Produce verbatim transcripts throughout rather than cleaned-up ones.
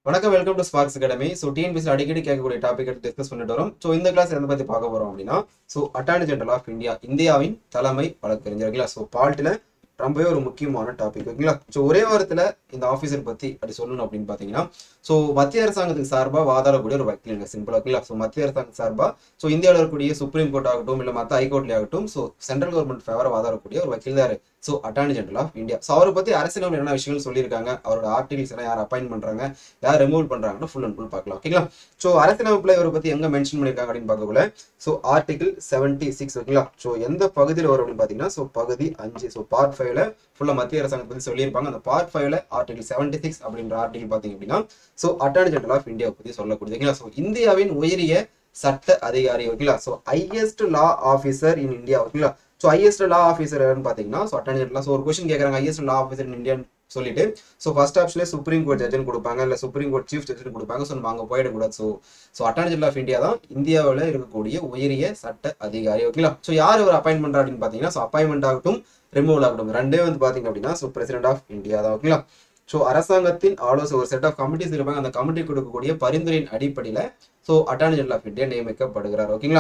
வணக்கம், welcome to Sparks Academy. So TNPSC அடிக்கடி கேட்கக்கூடிய டாபிக் எடுத்து டிஸ்கஸ் பண்ணிட்டு வரோம். ஸோ இந்த கிளாஸ் எதை பற்றி பார்க்க போறோம் அப்படின்னா, so attorney general of India, இந்தியாவின் தலைமை வழக்கறிஞர்களா. ஸோ பால்ட்டில் ரொம்பவே ஒரு முக்கியமான டாபிக் ஓகேங்களா. ஸோ ஒரே வாரத்தில் இந்த ஆஃபீஸர் பற்றி அப்படி சொல்லணும் அப்படின்னு பார்த்தீங்கன்னா, ஸோ மத்திய அரசாங்கத்துக்கு சார்பாக வாதாடக்கூடிய ஒரு வக்கீல் சிம்பிள் ஓகேங்களா. ஸோ மத்திய அரசாங்கம் சார்பாக ஸோ இந்தியாவில் இருக்கக்கூடிய சுப்ரீம் கோர்ட் ஆகட்டும் இல்லை மற்ற ஹைகோர்ட்லேயே ஆகட்டும், ஸோ சென்ட்ரல் கவர்மெண்ட் ஃபேவராக வாதாடக்கூடிய ஒரு வக்கீல் தான் so attorney general of India. So அவரை பற்றி அரசியல் என்ன விஷயங்கள் சொல்லியிருக்காங்க, அவரோட ஆர்டிகல்ஸ் எல்லாம் யார் அப்பாயின்ட் பண்ணுறாங்க, யார் ரிமூவ் பண்ணுறாங்கன்னு ஃபுல் அண்ட் ஃபுல் பார்க்கலாம் ஓகேங்களா. ஸோ அரசியலமைப்பில் இவரை பற்றி எங்கே மென்ஷன் பண்ணியிருக்காங்க அப்படின்னு பார்க்கக்குள்ள, ஸோ ஆர்டிகல் செவன்டி சிக்ஸ் ஓகேங்களா. ஸோ எந்த பகுதியில் வரும் அப்படின்னு பார்த்தீங்கன்னா, ஸோ பகுதி அஞ்சு. ஸோ பார்ட் ஃபைவ்ல ஃபுல்லாக மத்திய அரசாங்கத்தை பற்றி சொல்லியிருப்பாங்க. அந்த பார்ட் ஃபைவ்ல ஆர்டிகல் செவன்டி சிக்ஸ் அப்படின்ற ஆர்டிகல் பார்த்தீங்க அப்படின்னா, so attorney general of India பற்றி சொல்லக்கூடியது ஓகேங்களா. ஸோ இந்தியாவின் உயரிய சட்ட அதிகாரி ஓகேங்களா. So highest law officer in India ஓகேங்களா. ஸோ ஹையஸ்ட் லா ஆஃபீஸர் பார்த்தீங்கன்னா, ஸோ அட்டார்னி ஜெனரல். ஸோ ஒரு கொஸ்டின் கேட்குறாங்க, ஹையஸ்ட் லா ஆஃபீஸர் இன் இந்தியான்னு சொல்லிட்டு, ஸோ ஃபர்ஸ்ட் ஆப்ஷன்ல சுப்ரீம் கோர்ட் ஜட்ஜ்னு கொடுப்பாங்க, இல்லை சுப்ரீம் கோர்ட் சீஃப் ஜட்ஜ்னு கொடுப்பாங்க. ஸோ நம்ம அங்கே போயிடக்கூடாது. So so attorney general of India தான் இந்தியாவில் இருக்கக்கூடிய உயரிய சட்ட அதிகாரி ஓகேங்களா. ஸோ யார் ஒரு அப்பாயின்ட் பண்ணுறா அப்படின்னு பார்த்தீங்கன்னா, ஸோ அப்பாயின்மெண்ட் ஆகட்டும் ரிமூவல் ஆகட்டும் ரெண்டே வந்து பார்த்தீங்க அப்படின்னா, ஸோ பிரசிடென்ட் ஆஃப் இந்தியா தான் ஓகேங்களா. ஸோ அரசாங்கத்தின் ஆலோசனை ஒரு செட் ஆஃப் கமிட்டிஸ் இருப்பாங்க. அந்த கமிட்டி கொடுக்கக்கூடிய பரிந்துரையின் அடிப்படையில் so attorney general of India நியமிக்கப்படுகிறார் ஓகேங்களா.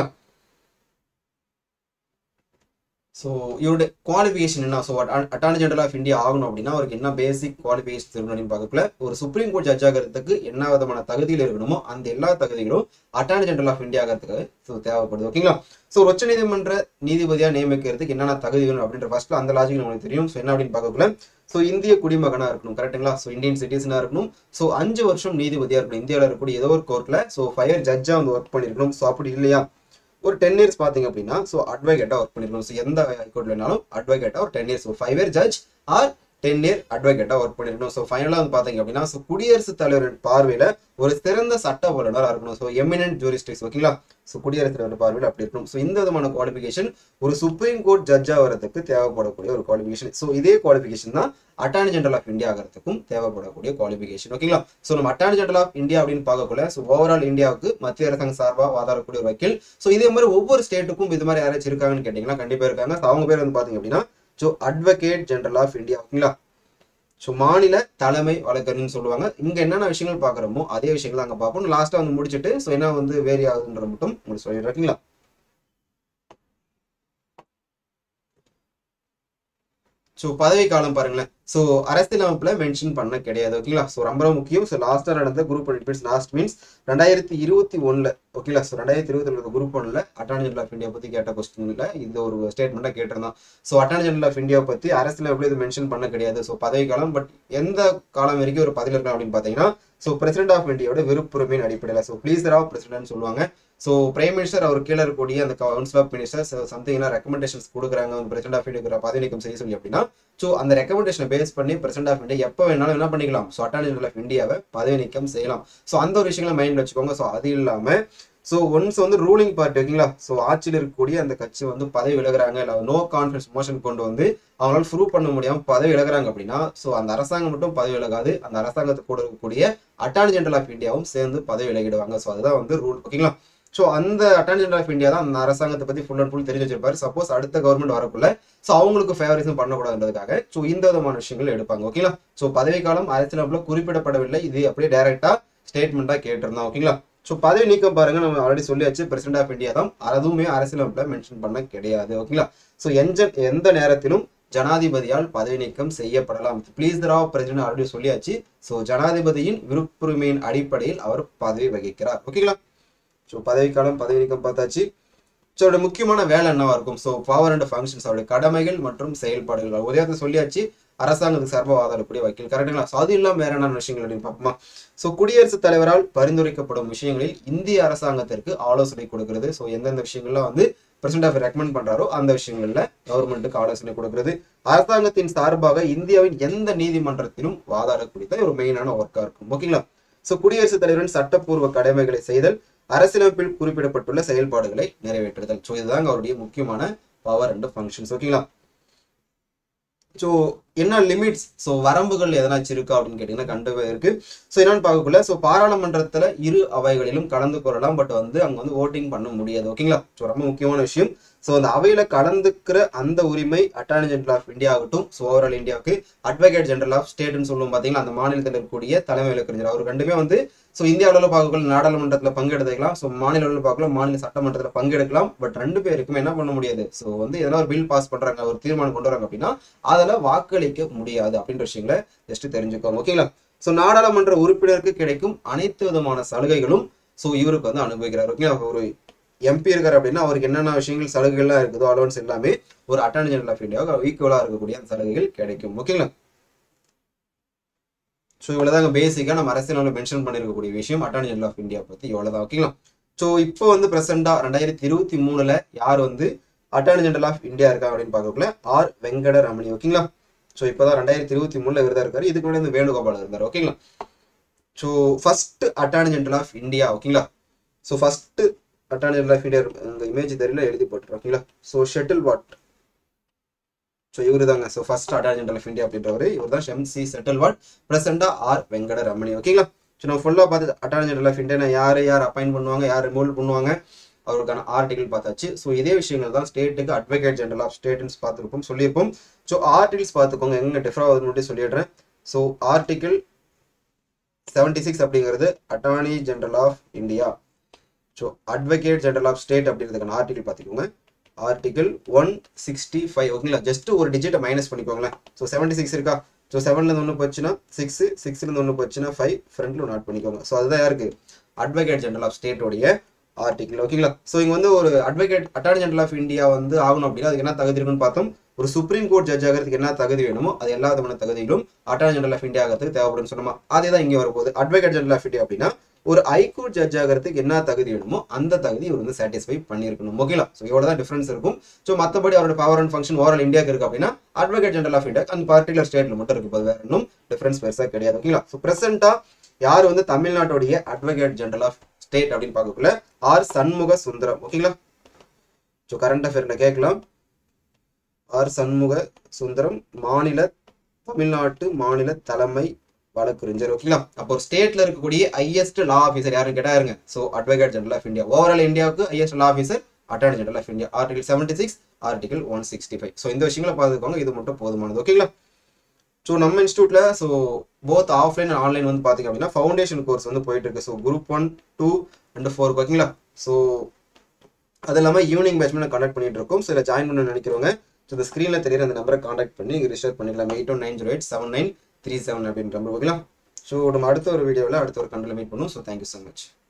ஸோ இவருடைய குவாலிஃபிகேஷன் என்ன, so attorney general of India ஆகணும் அப்படின்னா அவருக்கு என்ன பேசிக் குவாலிஃபிகேஷன் இருக்கணும் அப்படின்னு பார்க்கல, ஒரு சுப்ரீம் கோர்ட் ஜட்ஜ் ஆகிறதுக்கு என்ன விதமான தகுதியில் இருக்கணுமோ அந்த எல்லா தகுதிகளும் அட்டார்னி ஜெனரல் ஆஃப் இந்தியா ஆகிறதுக்கு ஸோ தேவைப்படுது ஓகேங்களா. ஸோ உச்ச நீதிமன்ற நீதிபதியாக நியமிக்கிறதுக்கு என்னென்ன தகுதி வேணும் அப்படின்ற ஃபர்ஸ்ட்ல அந்த லாஜிக் உங்களுக்கு தெரியும். ஸோ என்ன அப்படின்னு பார்க்கல, ஸோ இந்திய குடிமகனாக இருக்கணும் கரெக்டுங்களா. ஸோ இந்தியன் சிட்டிசனாக இருக்கணும். ஸோ அஞ்சு வருஷம் நீதிபதியாக இருக்கணும். இந்தியாவில் இருக்கக்கூடிய ஏதோ ஒரு கோர்ட்டில் ஸோ ஃபயர் ஜட்ஜாக வந்து ஒர்க் பண்ணியிருக்கணும். ஸோ அப்படி இல்லையா ஒரு டென் இயர்ஸ் பார்த்தீங்க அப்படின்னா, ஸோ அட்வொகேட்டாக ஒர்க் பண்ணிருக்கணும். ஸோ எந்த ஹைகோர்ட்ல வேணாலும் அட்வொகேட்டாக ஒரு ten years, so five year judge or ten year அட்வொகேட்டாக ஒர்க் பண்ணிருக்கணும். ஸோ ஃபைனலாக வந்து பார்த்தீங்க அப்படின்னா, ஸோ குடியரசுத் தலைவரின் பார்வையில் ஒரு சிறந்த சட்ட வல்லுநராக இருக்கணும். ஸோ எமினன்ட் ஜூரிஸ்டிக்ஸ் ஓகேங்களா. ஸோ குடியரசுத் தலைவர் பார்வையில் அப்படி இருக்கணும். ஸோ இந்த விதமான குவாலிஃபிகேஷன் ஒரு சுப்ரீம் கோர்ட் ஜட்ஜாக வரதுக்கு தேவைப்படக்கூடிய ஒரு குவாலிஃபிகேஷன். ஸோ இதே குவாலிஃபிகேஷன் தான் அட்டார்னி ஜெனரல் ஆஃப் இந்தியா ஆகிறதுக்கும் தேவைப்படக்கூடிய குவாலிஃபிகேஷன் ஓகேங்களா. ஸோ நம்ம அட்டார்னி ஜெனரல் ஆஃப் இந்தியா அப்படின்னு பார்க்கக்குள்ள, ஸோ ஓவரால் இந்தியாவுக்கு மத்திய அரசாங்க சார்பாக வாதாடக்கூடிய ஒரு வக்கீல். ஸோ இதே மாதிரி ஒவ்வொரு ஸ்டேட்டுக்கும் இது மாதிரி யாராச்சும் இருக்காங்கன்னு கேட்டீங்கன்னா கண்டிப்பாக இருக்காங்க. ஸோ அவங்க பேர் வந்து பார்த்தீங்க அப்படின்னா, so advocate general of India ஓகேங்களா. ஸோ மாநில தலைமை வழக்கறிஞர்னு சொல்லுவாங்க. இங்க என்னென்ன விஷயங்கள் பார்க்குறோமோ அதே விஷயங்கள் அங்கே பார்ப்போம். லாஸ்ட்டாக வந்து முடிச்சுட்டு ஸோ என்ன வந்து வேரி ஆகுதுன்ற மட்டும் உங்களுக்கு சொல்லிடுறீங்களா. ஸோ பதவி காலம் பாருங்களேன். ஸோ அரசியலமைப்புல மென்ஷன் பண்ண கிடையாது ஓகேங்களா. ஸோ ரொம்ப முக்கியம். ஸோ லாஸ்ட்டாக நடந்த group one means last means ரெண்டாயிரத்தி இருபத்தி ஒன்னுல ஓகேங்களா. ஸோ ரெண்டாயிரத்தி இருபத்தி ஒன்று குரூப் ஒன்ல அட்டார்னி ஜெனரல் ஆஃப் இந்தியா பற்றி கேட்ட கொஸ்டின்ல இந்த ஒரு ஸ்டேட்மெண்ட்டாக கேட்டிருந்தான். So attorney general of India பற்றி அரசியலமைப்புல இது மென்ஷன் பண்ண கிடையாது. ஸோ பதவி காலம் பட் எந்த காலம் வரைக்கும் ஒரு பதவியில் இருக்கலாம் அப்படின்னு பார்த்தீங்கன்னா, ஸோ பிரசிடென்ட் ஆஃப் இந்தியாவோட விருப்புரிமையின் அடிப்படையில் ஸோ ப்ளீஸர் ஆஃப் பிரசிடென்ட் சொல்லுவாங்க. ஸோ பிரைம் மினிஸ்டர் அவர் கீழே இருக்கக்கூடிய அந்த council of ministers something recommendations கொடுக்குறாங்க பிரசிடென்ட் ஆஃப் இந்தியா பதவி நீக்கம் செய்ய சொல்லி அப்படின்னா, ஸோ அந்த ரெக்கமெண்டேஷனை பேஸ் பண்ணி பிரசிடென்ட் ஆஃப் இந்தியா எப்போ வேணாலும் என்ன பண்ணிக்கலாம், ஸோ அட்டார்னி ஜெனரல் ஆஃப் இந்தியாவை பதவி நீக்கம் செய்யலாம். ஸோ அந்த ஒரு விஷயங்களை மைண்ட் வச்சுக்கோங்க. ஸோ அது இல்லாமல் ஸோ ஒன்ஸ் வந்து ரூலிங் பார்ட்டி ஓகேங்களா, ஸோ ஆட்சியில் இருக்கக்கூடிய அந்த கட்சி வந்து பதவி விலகுறாங்க, இல்லை நோ கான்ஃபிடன்ஸ் மோஷன் கொண்டு வந்து அவங்களால ப்ரூவ் பண்ண முடியாமல் பதவி விலகுறாங்க அப்படின்னா, ஸோ அந்த அரசாங்கம் மட்டும் பதவி விலகாது, அந்த அரசாங்கத்துக்கு கூட இருக்கக்கூடிய அட்டார்னி ஜெனரல் ஆஃப் இந்தியாவும் சேர்ந்து பதவி விலகிடுவாங்க. ஸோ அதுதான் வந்து ரூல் ஓகேங்களா. ஸோ அந்த அட்டார்னி ஜெனரல் ஆஃப் இந்தியா தான் அந்த அரசாங்கத்தை பற்றி ஃபுல் அண்ட் ஃபுல் தெரிஞ்சு வச்சிருப்பாரு. சப்போஸ் அடுத்த கவர்மெண்ட் வரக்குள்ள ஸோ அவங்களுக்கு ஃபேவரிசம் பண்ணக்கூடாதுன்றதுக்காக ஸோ இந்த விதமான விஷயங்கள் எடுப்பாங்க ஓகேங்களா. ஸோ பதவி காலம் அரசியலமைப்புல குறிப்பிடப்படவில்லை, இது அப்படியே டைரக்டா ஸ்டேட்மெண்ட்டாக கேட்டிருந்தோம் ஓகேங்களா. ஸோ பதவி நீக்கம் பாருங்க, நம்ம ஆல்ரெடி சொல்லியாச்சு பிரசிடென்ட் ஆஃப் இந்தியா தான், அதுவுமே அரசியலமைப்புல மென்ஷன் பண்ண கிடையாது ஓகேங்களா. ஸோ எந்த எந்த நேரத்திலும் ஜனாதிபதியால் பதவி நீக்கம் செய்யப்படலாம். பிளீஸ் தரா பிரசிடென்ட் ஆல்ரெடி சொல்லியாச்சு. ஸோ ஜனாதிபதியின் விருப்புரிமையின் அடிப்படையில் அவர் பதவி வகிக்கிறார் ஓகேங்களா. ஸோ பதவிக்காலம் பதவி நீக்கம் பார்த்தாச்சு. ஸோ அவருடைய முக்கியமான வேலை என்னவா இருக்கும், ஸோ பவர் அண்ட் ஃபங்க்ஷன்ஸ், அவருடைய கடமைகள் மற்றும் செயல்பாடுகள் உதயத்தை சொல்லியாச்சு. அரசாங்கத்துக்கு சார்பாக வாதாடக்கூடிய வக்கீல் கரெக்டுங்களா. ஸோ அது இல்லாமல் வேற என்ன விஷயங்கள் அப்படின்னு பார்ப்போமா. ஸோ குடியரசுத் தலைவரால் பரிந்துரைக்கப்படும் விஷயங்களில் இந்திய அரசாங்கத்திற்கு ஆலோசனை கொடுக்கிறது. ஸோ எந்தெந்த விஷயங்கள்லாம் வந்து பிரசிடென்ட் ஆஃப் ரெக்கமெண்ட் பண்றாரோ அந்த விஷயங்கள்ல கவர்மெண்ட்டுக்கு ஆலோசனை கொடுக்கிறது. அரசாங்கத்தின் சார்பாக இந்தியாவின் எந்த நீதிமன்றத்திலும் வாதாடக்கூடிய ஒரு மெயினான ஒர்க்கா இருக்கும் ஓகேங்களா. ஸோ குடியரசுத் தலைவரின் சட்டப்பூர்வ கடமைகளை செய்தல், அரசியலமைப்பில் குறிப்பிடப்பட்டுள்ள செயல்பாடுகளை நிறைவேற்றுதல். ஸோ இதுதாங்க அவருடைய முக்கியமான பவர் அண்ட் ஃபங்க்ஷன்ஸ் ஓகேங்களா. ஸோ என்ன லிமிட்ஸ், ஸோ வரம்புகள் எதனாச்சும் இருக்கா அப்படின்னு கேட்டீங்கன்னா கண்டிப்பா இருக்கு. ஸோ என்னன்னு பார்க்கக்குள்ள, ஸோ பாராளுமன்றத்துல இரு அவைகளிலும் கலந்து கொள்ளலாம், பட் வந்து அங்க வந்து ஓட்டிங் பண்ண முடியாது. ஓகேங்களா? ஸோ ரொம்ப முக்கியமான விஷயம். ஸோ அந்த அவையில கலந்துக்கிற அந்த உரிமை அட்டார்னி ஜெனரல் ஆஃப் இந்தியா ஆகட்டும், ஸோ ஓவரால் இந்தியாவுக்கு அட்வொகேட் ஜெனரல் ஆஃப் ஸ்டேட்னு சொல்லுவோம் பாத்தீங்களா, அந்த மாநிலத்தில் இருக்கக்கூடிய தலைமை வழக்கறிஞர் அவர் ரெண்டுமே வந்து ஸோ இந்திய அளவில் பார்க்கக்குள்ள நாடாளுமன்றத்தில் பங்கெடுத்துக்கலாம், ஸோ மாநில அளவில் பார்க்கலாம் மாநில சட்டமன்றத்தில் பங்கெடுக்கலாம். பட் ரெண்டு பேருக்குமே என்ன பண்ண முடியாது, ஸோ வந்து எதனா ஒரு பில் பாஸ் பண்றாங்க, ஒரு தீர்மானம் கொண்டு வராங்க அப்படின்னா அதில் வாக்களிக்க முடியாது அப்படின்ற விஷயங்களை ஜஸ்ட் தெரிஞ்சுக்கோங்க. ஓகேங்களா? ஸோ நாடாளுமன்ற உறுப்பினருக்கு கிடைக்கும் அனைத்து விதமான சலுகைகளும் ஸோ இவருக்கு வந்து அனுபவிக்கிறார். ஓகேங்களா? ஒரு எம்பி இருக்காரு அப்படின்னா அவருக்கு என்னென்ன விஷயங்கள் சலுகைகள்லாம் இருக்குதோ அலோன்ஸ் எல்லாமே ஒரு அட்டார்னி ஜெனரல் ஆஃப் இந்தியாவுக்கு ஈக்குவலா இருக்கக்கூடிய அந்த சலுகைகள் கிடைக்கும். ஓகேங்களா? ஸோ இவ்வளவுதாங்க பேசிக்கா நம்ம அரசியல் மென்ஷன் பண்ணிருக்கக்கூடிய விஷயம் அட்டார்னி ஜெனரல் ஆஃப் இந்தியா பத்தி இவ்வளவுதான். ஓகேங்களா? ஸோ இப்போ வந்து பிரசண்டா ரெண்டாயிரத்தி இருபத்தி மூணுல யார் வந்து அட்டார்னி ஜெனரல் ஆஃப் இந்தியா இருக்காங்க அப்படின்னு பார்க்கக்குள்ள ஆர் வெங்கட ரமணி. ஓகேங்களா? ஸோ இப்போதான் ரெண்டாயிரத்தி இருபத்தி மூணுல இவர் தான் இருக்காரு. இதுக்கு முன்னாடி வேணுகோபால் இருந்தார். ஓகேங்களா? So first attorney general of India. ஓகேங்களா? So first attorney general of India இந்த இமேஜ் தெரியல எழுதி போட்டுருக்கோம். ஓகேங்களா? ஸோ ஷட்டில் வாட், ஸோ இவரு தாங்க so first attorney general of India அப்படின்றவர் இவர் தான் எம் சி செட்டில் வாட், பிரசண்டா ஆர் வெங்கட ரமணி. ஓகேங்களா? ஸோ நம்ம ஃபுல்லாக பார்த்து அட்டார்னி ஜெனரல் ஆஃப் இந்தியா யார் யார் அப்பாயின்ட் பண்ணுவாங்க, யார் ரிமூவ் பண்ணுவாங்க, அவருக்கான ஆர்டிகல் பார்த்தாச்சு. ஸோ இதே விஷயங்கள் தான் ஸ்டேட்டுக்கு அட்வொகேட் ஜெனரல் ஆஃப் ஸ்டேட்ஸ் பார்த்துருப்போம் சொல்லியிருப்போம். ஸோ ஆர்டிகல்ஸ் பார்த்துக்கோங்க எங்க டிஃபர் ஆகுதுன்னு மட்டும் சொல்லிடுறேன். ஸோ ஆர்டிகல் செவன்டி சிக்ஸ் அப்படிங்கிறது attorney general of India, so advocate general of state அப்படிங்கிறதுக்கான ஆர்டிகல் பார்த்துக்கோங்க. Article one sixty five. ஓகேங்களா? ஜஸ்ட் ஒரு டிஜிட்டை மைனஸ் பண்ணிக்கோங்களேன். ஸோ செவன்டி சிக்ஸ் இருக்கா, ஸோ செவன்லேருந்து ஒன்று போச்சுன்னா சிக்ஸ், சிக்ஸ்லேருந்து ஒன்று போச்சுன்னா ஃபைவ், ஃப்ரண்ட்ல ஒன்று ஆட் பண்ணிக்கோங்க. ஸோ அதுதான் யாருக்கு அட்வொகேட் ஜெனரல் ஆஃப் ஸ்டேட்டோடைய ஆர்டிகல். ஓகேங்களா? ஸோ இங்கே வந்து ஒரு advocate attorney general of India வந்து ஆகணும் அப்படின்னா அதுக்கு என்ன தகுதி இருக்குன்னு பார்த்தோம். ஒரு சுப்ரீம் கோர்ட் ஜட்ஜ் ஆகிறதுக்கு என்ன தகுதி வேணுமோ அது எல்லா விதமான தகுதிகளும் அட்டார்னி ஜெனரல் ஆஃப் இந்தியா ஆகிறதுக்கு தேவைப்படும் சொன்னோமா, அதே தான் இங்கே வரப்போகுது. அட்வொகேட் ஜெனரல் ஆஃப் இந்தியா அப்படின்னா ஒரு ஹைகோர்ட் ஜட்ஜ் ஆகிறதுக்கு என்ன தகுதி வேணுமோ அந்த தகுதி இவர் வந்து சாட்டிஸ்ஃபை பண்ணியிருக்கணும். ஓகேங்களா? ஸோ இவ்வளோ தான் டிஃபரன்ஸ் இருக்கும். ஸோ மற்றபடி அவரோட பவர் அண்ட் ஃபங்க்ஷன் ஓவரால் இந்தியாவுக்கு இருக்கு அப்படின்னா அட்வொகேட் ஜெனரல் ஆஃப் இந்தியா அந்த பர்டிகுலர் ஸ்டேட்ல மட்டும் இருக்கு, வேற இன்னும் டிஃபரன்ஸ் பெருசாக கிடையாது. ஓகேங்களா? ஸோ பிரசென்டா யார் வந்து தமிழ்நாட்டுடைய அட்வொகேட் ஜெனரல் ஆஃப் ஸ்டேட் அப்படின்னு பார்க்கக்குள்ள ஆர் சண்முக சுந்தரம். ஓகேங்களா? ஸோ கரண்ட் அஃபேர்ல கேட்கலாம். ஆர் சண்முக சுந்தரம் மாநில தமிழ்நாட்டு மாநில தலைமை வழக்கறிஞர். ஓகேங்களா? அப்போ ஸ்டேட்ல இருக்கக்கூடிய ஹையஸ்ட் லா ஆஃபீஸர் யாருன்னு கேட்டாருங்க, so advocate general of India. Overall இந்தியாவுக்கு highest law officer attorney general of India. Article seventy six, article one sixty five. So இந்த விஷயங்களை பார்த்துக்கோங்க, இது மட்டும் போதுமானது. ஓகேங்களா? ஸோ நம்ம இன்ஸ்டியூட்ல so both offline and online வந்து பார்த்தீங்க அப்படின்னா ஃபவுண்டேஷன் கோர்ஸ் வந்து போயிட்டு இருக்கு. So group one, two and four. ஓகேங்களா? ஸோ அது இல்லாமல் ஈவினிங் பேட்ச் நான் கண்டக்ட் பண்ணிட்டு இருக்கோம். ஸோ இதில் ஜாயின் பண்ண நினைக்கிறவங்க ஸோ இந்த ஸ்க்ரீனில் தெரியுற அந்த நம்பரை காண்டாக்ட் பண்ணி ரிஜிஸ்டர் பண்ணிக்கலாம். Eight one nine zero eight seven nine three seven அப்படின்ற நம்பர். ஓகேங்களா? ஸோ நம்ம அடுத்த ஒரு வீடியோவில் அடுத்த ஒரு கண்டில் மீட் பண்ணுவோம். So thank you so much.